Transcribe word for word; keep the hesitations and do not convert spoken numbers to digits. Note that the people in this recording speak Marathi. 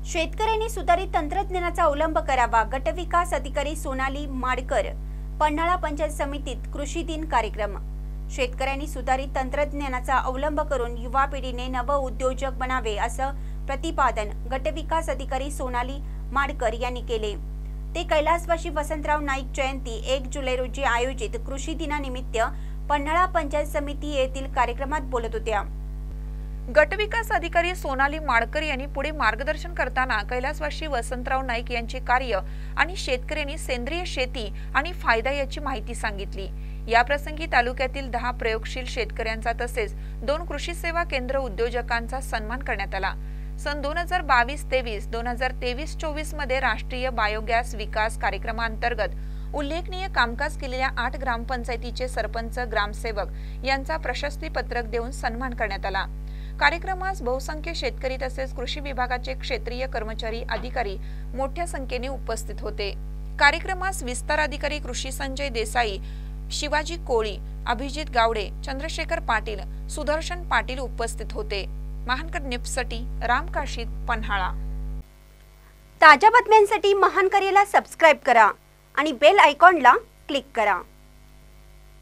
शेतकऱ्यांनी सुधारित तंत्रज्ञानाचा अवलंब करावा। गटविकास अधिकारी सोनाली माडकर, पन्हाळा पंचायत समितीत कृषी दिन कार्यक्रम। शेतकऱ्यांनी सुधारित तंत्रज्ञानाचा अवलंब करून युवा पिढीने नव उद्योजक बनावे असं प्रतिपादन गटविकास अधिकारी सोनाली माडकर यांनी केले। ते कैलासवासी वसंतराव नाईक जयंती एक जुलै रोजी आयोजित कृषी दिनानिमित्त पन्हाळा पंचायत समिती येथील कार्यक्रमात बोलत होत्या। गटविकास अधिकारी सोनाली माडकर यांनी पुढे मार्गदर्शन करताना कैलासवासी वसंतराव नाईक यांचे कार्य आणि शेतकऱ्यांनी सेंद्रिय शेती आणि फायदा याची माहिती सांगितली। या प्रसंगी तालुक्यातील दहा प्रयोगशील शेतकऱ्यांचा तसेच दोन कृषी सेवा केंद्र उद्योजकांचा सन्मान करण्यात आला। सन दोन हजार बावीस तेवीस दोन हजार तेवीस चोवीस मध्ये राष्ट्रीय बायोगॅस विकास कार्यक्रमांतर्गत उल्लेखनीय कामकाज केलेल्या आठ ग्रामपंचायतीचे सरपंच ग्रामसेवक यांचा प्रशस्ती पत्रक देऊन सन्मान करण्यात आला। कार्यक्रमास बहुसंख्य शेतकरी तसेच कृषी विभागाचे क्षेत्रीय कर्मचारी अधिकारी मोठ्या संख्येने उपस्थित होते। कार्यक्रमास विस्तार अधिकारी कृषी संजय देसाई, शिवाजी कोळी, अभिजित गावडे, चंद्रशेखर पाटील, सुदर्शन पाटील उपस्थित होते। महानकर न्यूजसाठी राम काशीद, पन्हाळा। ताज्या बातम्यांसाठी महानकरेला सबस्क्राइब करा आणि बेल आयकॉनला क्लिक करा।